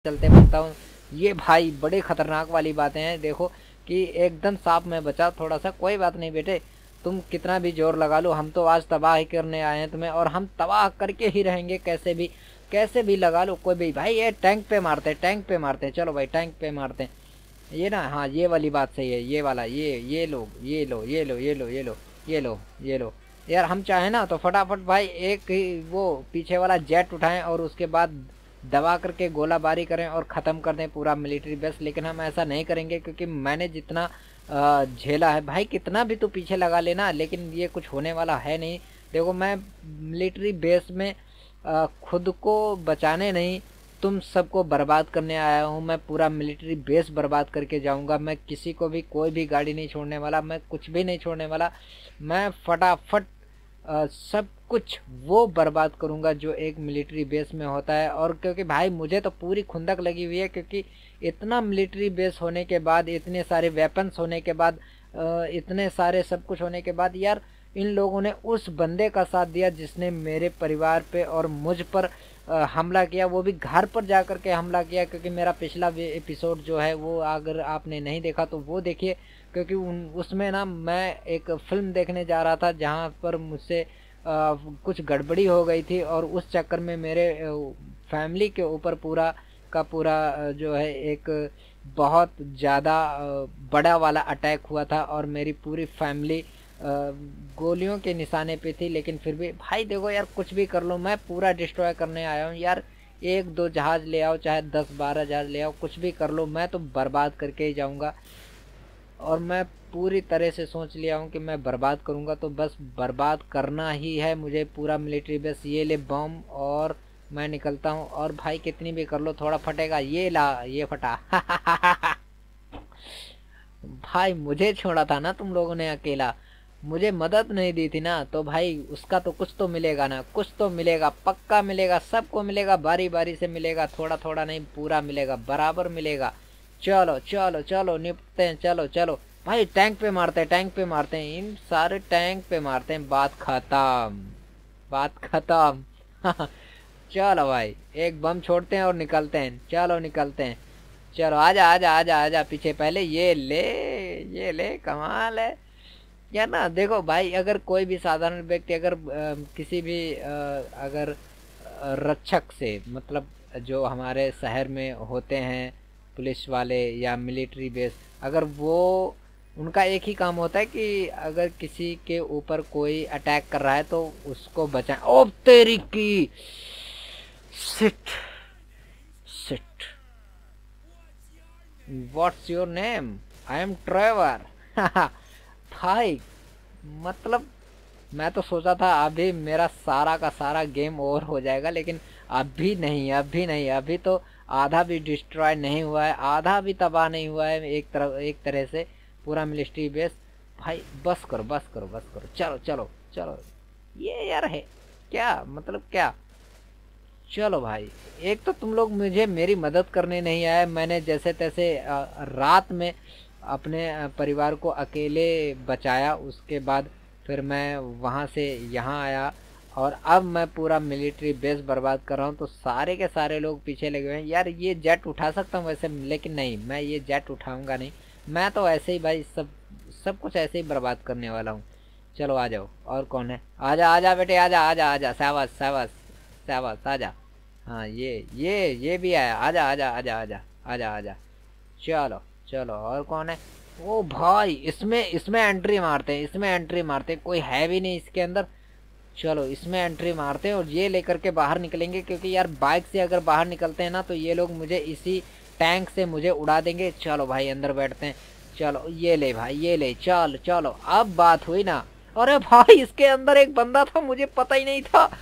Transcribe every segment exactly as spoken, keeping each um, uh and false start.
चलते बनता हूँ। ये भाई बड़े खतरनाक वाली बातें हैं। देखो कि एकदम साफ में बचा थोड़ा सा। कोई बात नहीं बेटे, तुम कितना भी जोर लगा लो, हम तो आज तबाह ही करने आए हैं तुम्हें, और हम तबाह करके ही रहेंगे कैसे भी। कैसे भी लगा लो कोई भी। भाई ये टैंक पे मारते हैं, टैंक पे मारते हैं। चलो भाई टैंक पे मारते हैं। ये ना, हाँ ये वाली बात सही है। ये वाला, ये ये लो ये लो ये लो ये लो ये लो ये लो ये लो। यार हम चाहें ना तो फटाफट भाई एक ही वो पीछे वाला जेट उठाएं और उसके बाद दबा करके गोलाबारी करें और ख़त्म कर दें पूरा मिलिट्री बेस। लेकिन हम ऐसा नहीं करेंगे क्योंकि मैंने जितना अ, झेला है भाई, कितना भी तो पीछे लगा लेना, लेकिन ये कुछ होने वाला है नहीं। देखो मैं मिलिट्री बेस में अ, खुद को बचाने नहीं, तुम सबको बर्बाद करने आया हूँ। मैं पूरा मिलिट्री बेस बर्बाद करके जाऊँगा। मैं किसी को भी कोई भी गाड़ी नहीं छोड़ने वाला, मैं कुछ भी नहीं छोड़ने वाला। मैं फटाफट अ, सब कुछ वो बर्बाद करूंगा जो एक मिलिट्री बेस में होता है। और क्योंकि भाई मुझे तो पूरी खुंदक लगी हुई है, क्योंकि इतना मिलिट्री बेस होने के बाद, इतने सारे वेपन्स होने के बाद, अ, इतने सारे सब कुछ होने के बाद, यार इन लोगों ने उस बंदे का साथ दिया जिसने मेरे परिवार पे और मुझ पर अ, हमला किया, वो भी घर पर जा कर के हमला किया। क्योंकि मेरा पिछला एपिसोड जो है वो अगर आपने नहीं देखा तो वो देखिए, क्योंकि उन उसमें ना मैं एक फ़िल्म देखने जा रहा था जहाँ पर मुझसे अ, कुछ गड़बड़ी हो गई थी, और उस चक्कर में मेरे फैमिली के ऊपर पूरा का पूरा अ, जो है एक बहुत ज़्यादा अ, बड़ा वाला अटैक हुआ था, और मेरी पूरी फैमिली गोलियों के निशाने पे थी। लेकिन फिर भी भाई देखो यार, कुछ भी कर लो, मैं पूरा डिस्ट्रॉय करने आया हूँ यार। एक दो जहाज़ ले आओ, चाहे दस बारह जहाज़ ले आओ, कुछ भी कर लो, मैं तो बर्बाद करके ही जाऊँगा। और मैं पूरी तरह से सोच लिया हूँ कि मैं बर्बाद करूँगा तो बस बर्बाद करना ही है मुझे पूरा मिलिट्री बेस। ये ले बम, और मैं निकलता हूँ। और भाई कितनी भी कर लो, थोड़ा फटेगा। ये ला, ये फटा। भाई मुझे छोड़ा था ना तुम लोगों ने अकेला, मुझे मदद नहीं दी थी ना, तो भाई उसका तो कुछ तो मिलेगा ना, कुछ तो मिलेगा, पक्का मिलेगा, सबको मिलेगा, बारी बारी से मिलेगा, थोड़ा थोड़ा नहीं पूरा मिलेगा, बराबर मिलेगा। चलो चलो चलो निपटते हैं, चलो चलो भाई टैंक पे मारते हैं, टैंक पे मारते हैं, इन सारे टैंक पे मारते हैं। बात खत्म, बात खत्म। चलो भाई एक बम छोड़ते हैं और निकलते हैं। चलो निकलते हैं। चलो आजा आजा आजा आजा पीछे। पहले ये ले, ये ले, कमाल है यार। ना देखो भाई, अगर कोई भी साधारण व्यक्ति अगर अ, किसी भी अ, अगर अ, रक्षक से, मतलब जो हमारे शहर में होते हैं पुलिस वाले या मिलिट्री बेस, अगर वो, उनका एक ही काम होता है कि अगर किसी के ऊपर कोई अटैक कर रहा है तो उसको बचाएं। ओ तेरी की, sit sit, what's your name? I am Trevor. भाई मतलब मैं तो सोचा था अभी मेरा सारा का सारा गेम ओवर हो जाएगा, लेकिन अभी नहीं, अभी नहीं, अभी तो आधा भी डिस्ट्रॉय नहीं हुआ है, आधा भी तबाह नहीं हुआ है एक तरह एक तरह से पूरा मिलिट्री बेस। भाई बस करो बस करो बस करो, चलो चलो चलो। ये यार है क्या, मतलब क्या? चलो भाई, एक तो तुम लोग मुझे मेरी मदद करने नहीं आए। मैंने जैसे तैसे अ, रात में अपने अ, परिवार को अकेले बचाया, उसके बाद फिर मैं वहाँ से यहाँ आया, और अब मैं पूरा मिलिट्री बेस बर्बाद कर रहा हूँ। तो सारे के सारे लोग पीछे लगे हुए हैं। यार ये जेट उठा सकता हूँ वैसे, लेकिन नहीं, मैं ये जेट उठाऊंगा नहीं। मैं तो ऐसे ही भाई सब सब कुछ ऐसे ही बर्बाद करने वाला हूँ। चलो आ जाओ। और कौन है? आजा आजा बेटे, आजा आजा आजा, शाबाश शाबाश शाबाश, आजा। हाँ ये ये ये भी आया, आजा आजा आजा आजा आजा आजा। चलो चलो, और कौन है? ओ भाई, इसमें इसमें एंट्री मारते हैं, इसमें एंट्री मारते हैं, कोई है भी नहीं इसके अंदर। चलो इसमें एंट्री मारते हैं और ये लेकर के बाहर निकलेंगे, क्योंकि यार बाइक से अगर बाहर निकलते हैं ना तो ये लोग मुझे इसी टैंक से मुझे उड़ा देंगे। चलो भाई अंदर बैठते हैं। चलो ये ले भाई, ये ले, चल चलो, अब बात हुई ना। अरे भाई इसके अंदर एक बंदा था, मुझे पता ही नहीं था।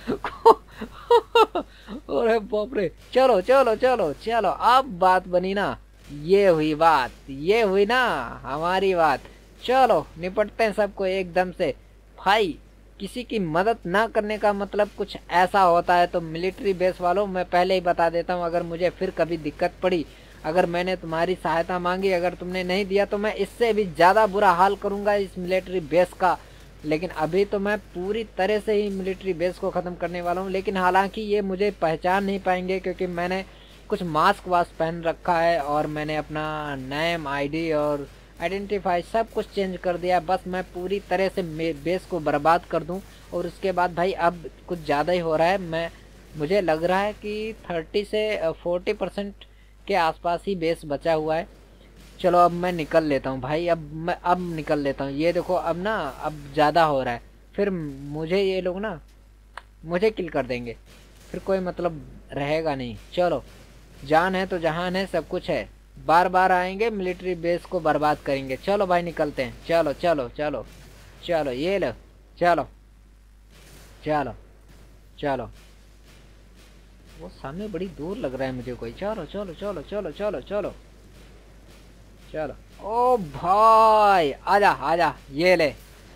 अरे बाप रे, चलो चलो चलो चलो, अब बात बनी ना। ये हुई बात, ये हुई ना हमारी बात। चलो निपटते हैं सबको एकदम से। भाई किसी की मदद ना करने का मतलब कुछ ऐसा होता है तो मिलिट्री बेस वालों, मैं पहले ही बता देता हूँ, अगर मुझे फिर कभी दिक्कत पड़ी, अगर मैंने तुम्हारी सहायता मांगी, अगर तुमने नहीं दिया तो मैं इससे भी ज़्यादा बुरा हाल करूँगा इस मिलिट्री बेस का। लेकिन अभी तो मैं पूरी तरह से ही मिलिट्री बेस को ख़त्म करने वाला हूँ। लेकिन हालांकि ये मुझे पहचान नहीं पाएंगे, क्योंकि मैंने कुछ मास्क वास्क पहन रखा है और मैंने अपना नेम, आईडी और आइडेंटिफाई सब कुछ चेंज कर दिया। बस मैं पूरी तरह से बेस को बर्बाद कर दूं। और उसके बाद भाई अब कुछ ज़्यादा ही हो रहा है। मैं मुझे लग रहा है कि थर्टी से फोर्टी परसेंट के आसपास ही बेस बचा हुआ है। चलो अब मैं निकल लेता हूँ भाई। अब मैं अब निकल लेता हूँ। ये देखो अब ना अब ज़्यादा हो रहा है, फिर मुझे ये लोग ना मुझे किल कर देंगे, फिर कोई मतलब रहेगा नहीं। चलो जान है तो जहान है, सब कुछ है। बार बार आएंगे, मिलिट्री बेस को बर्बाद करेंगे। चलो भाई निकलते हैं। चलो चलो चलो चलो, ये लो, चलो चलो चलो। वो सामने बड़ी दूर लग रहा है मुझे कोई। चलो चलो चलो चलो चलो चलो चलो। ओ भाई आजा आजा, ये ले।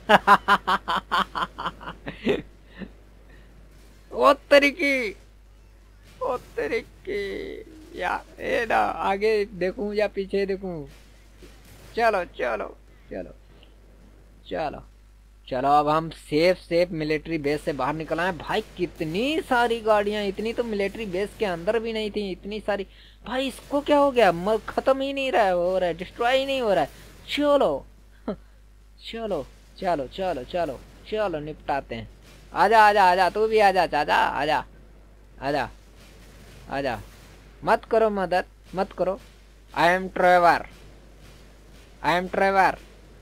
ओ तरीकी, ओ तरीकी यार, ये ना आगे देखूं या पीछे देखूं। चलो चलो चलो चलो चलो। अब हम सेफ सेफ मिलिट्री बेस से बाहर निकल आए। भाई कितनी सारी गाड़ियां, इतनी तो मिलिट्री बेस के अंदर भी नहीं थी, इतनी सारी। भाई इसको क्या हो गया, मर खत्म ही नहीं रहा है, हो रहा है डिस्ट्रॉय ही नहीं हो रहा है। चलो चलो चलो चलो चलो चलो निपटाते हैं। आजा आजा आजा, तू भी आजा चाचा, आजा आजा आजा। मत करो मदद, मत करो। I am Trevor, I am Trevor.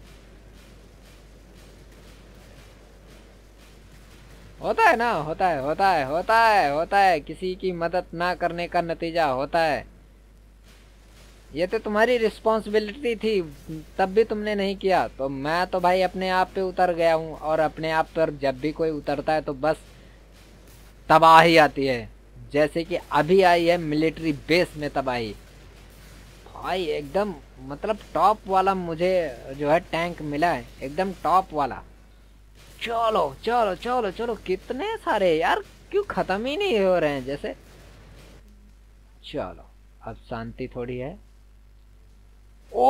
होता है ना, होता है होता है होता है होता है। किसी की मदद ना करने का नतीजा होता है। ये तो तुम्हारी रिस्पॉन्सिबिलिटी थी, तब भी तुमने नहीं किया, तो मैं तो भाई अपने आप पे उतर गया हूँ। और अपने आप पर जब भी कोई उतरता है तो बस तबाही आती है, जैसे कि अभी आई है मिलिट्री बेस में तबाही। भाई एकदम मतलब टॉप वाला मुझे जो है टैंक मिला है, एकदम टॉप वाला। चलो चलो चलो चलो, कितने सारे यार, क्यों खत्म ही नहीं हो रहे हैं जैसे। चलो अब शांति थोड़ी है। ओ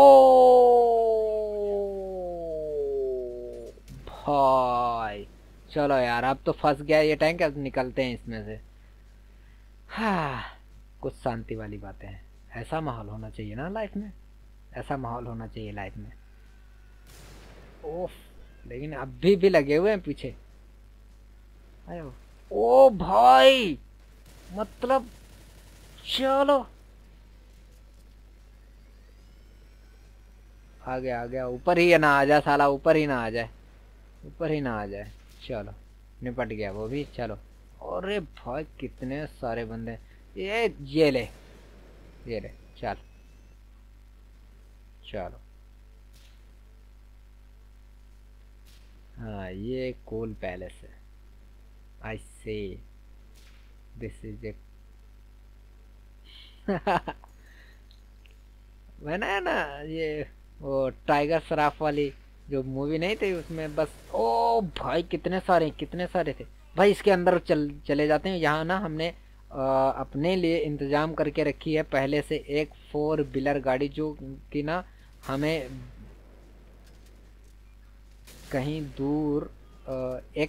भाई चलो यार, अब तो फंस गया ये टैंक, अब निकलते हैं इसमें से। हाँ, कुछ शांति वाली बातें हैं। ऐसा माहौल होना चाहिए ना लाइफ में, ऐसा माहौल होना चाहिए लाइफ में। ओफ, लेकिन अभी भी लगे हुए हैं पीछे। आयो, ओ भाई मतलब चलो आ गया आ गया। ऊपर ही ना आ जाए साला, ऊपर ही ना आ जाए, ऊपर ही ना आ जाए। चलो निपट गया वो भी। चलो, अरे भाई कितने सारे बंदे। ये ये ले, ये ले, चल चलो। हाँ ये कूल पैलेस है। आई सी दिस इज ए मैंने ना ये वो टाइगर श्रॉफ वाली जो मूवी नहीं थी उसमें बस। ओ भाई कितने सारे कितने सारे थे भाई। इसके अंदर चल चले जाते हैं। यहाँ ना हमने आ, अपने लिए इंतजाम करके रखी है पहले से एक फोर व्हीलर गाड़ी, जो कि ना हमें कहीं दूर आ, एक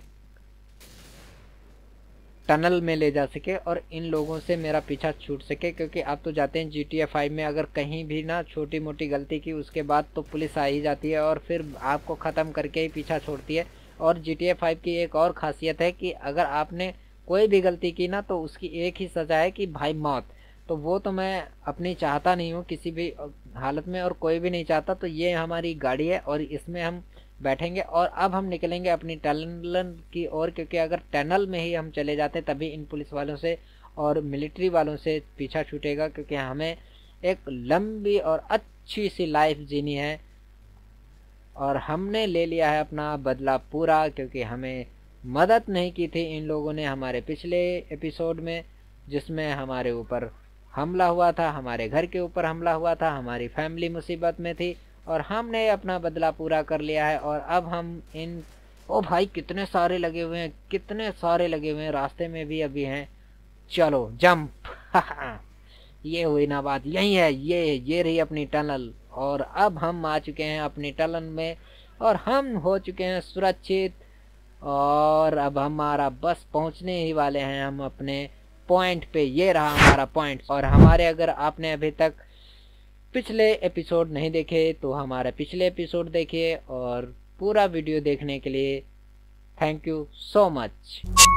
टनल में ले जा सके और इन लोगों से मेरा पीछा छूट सके। क्योंकि आप तो जाते हैं जी टी ए फाइव में, अगर कहीं भी ना छोटी मोटी गलती की उसके बाद तो पुलिस आ ही जाती है और फिर आपको ख़त्म करके ही पीछा छोड़ती है। और जी टी ए फाइव की एक और ख़ासियत है कि अगर आपने कोई भी गलती की ना तो उसकी एक ही सज़ा है कि भाई मौत। तो वो तो मैं अपनी चाहता नहीं हूँ किसी भी हालत में, और कोई भी नहीं चाहता। तो ये हमारी गाड़ी है और इसमें हम बैठेंगे और अब हम निकलेंगे अपनी टनल की ओर। क्योंकि अगर टनल में ही हम चले जाते तभी इन पुलिस वालों से और मिलिट्री वालों से पीछा छूटेगा। क्योंकि हमें एक लंबी और अच्छी सी लाइफ जीनी है और हमने ले लिया है अपना बदला पूरा। क्योंकि हमें मदद नहीं की थी इन लोगों ने हमारे पिछले एपिसोड में, जिसमें हमारे ऊपर हमला हुआ था, हमारे घर के ऊपर हमला हुआ था, हमारी फैमिली मुसीबत में थी और हमने अपना बदला पूरा कर लिया है। और अब हम इन, ओ भाई कितने सारे लगे हुए हैं, कितने सारे लगे हुए हैं, रास्ते में भी अभी हैं। चलो जंप। ये हुई ना बात, यही है, ये ये रही अपनी टनल। और अब हम आ चुके हैं अपनी टनल में और हम हो चुके हैं सुरक्षित। और अब हमारा बस पहुंचने ही वाले हैं हम अपने पॉइंट पे। ये रहा हमारा पॉइंट। और हमारे अगर आपने अभी तक पिछले एपिसोड नहीं देखे तो हमारे पिछले एपिसोड देखिए, और पूरा वीडियो देखने के लिए थैंक यू सो मच।